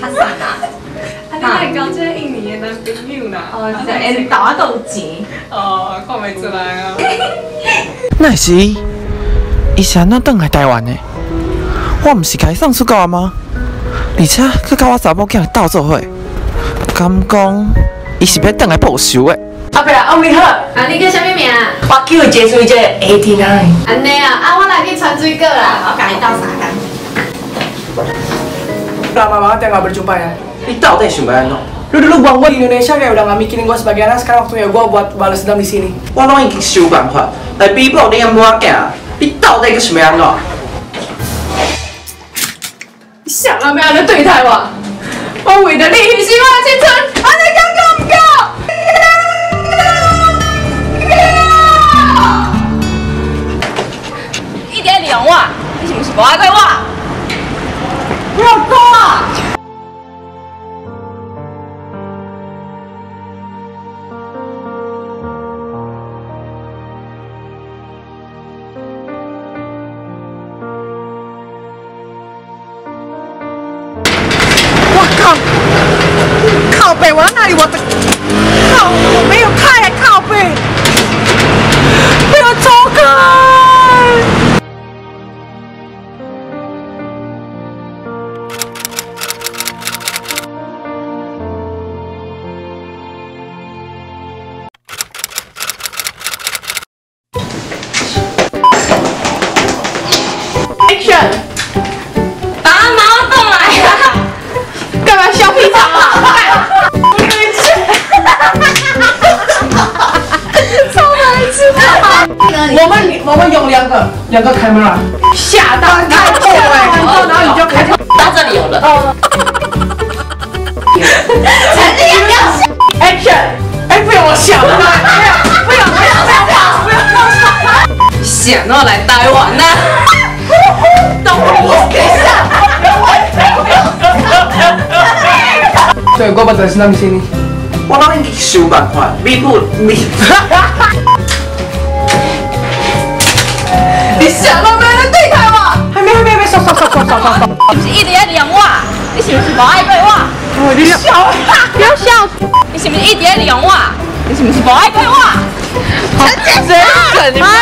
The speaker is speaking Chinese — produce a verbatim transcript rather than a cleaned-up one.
较瘦啦。 啊，你哪会交这印尼的男朋友啦？ 哦，就是因豆啊都有钱。 哦，看袂出来啊。 那是伊，伊是安怎转来台湾的？我毋是甲伊送出国吗？而且佮甲我查某囝斗做伙，敢讲伊是要转来报仇的？ 阿伯啊，阿妹好， 啊，你叫啥物名？ 我叫伊结水这 eighty nine。 安尼啊，啊，我来去传水果啦，我甲你斗相共。 Udah mama yang nggak berjumpa ya. 你到底想要安怎？ Lu dulu buang gua di Indonesia kayak udah nggak mikirin gua sebagai anak. Sekarang waktunya gua buat balas dendam di sini. 我拢已经想办法来弥补你的母仔囝，你到底想要安怎？ 你想要咩样的对待我？我为了你牺牲我的青春，我你讲够唔够？ 一点利用我，你是不是无爱过我？ 不要动啊！ 靠背，我在哪里？我的靠，我没有开靠背，不要走开！ Action！ 把毛动来呀！干嘛笑屁场啊？超难吃的！ 我们我们有两个两个 camera， 吓到太痛了，然后你就开始到这里有了。哦。陈立要 Action！ 哎，不要我想的，不要不要不要不要不要！ 想要来台湾呐？懂我给下。 对，gua balas dendam di sini. 我拢已经想办法弥补你。 你想到没人对待我？ 还没还没还没，stop stop stop stop stop stop。 你是一直在利用我？你是不是无爱过我？ 我你笑， 不要笑！你是不是一直在利用我？你是不是无爱过我？陈先生，你妈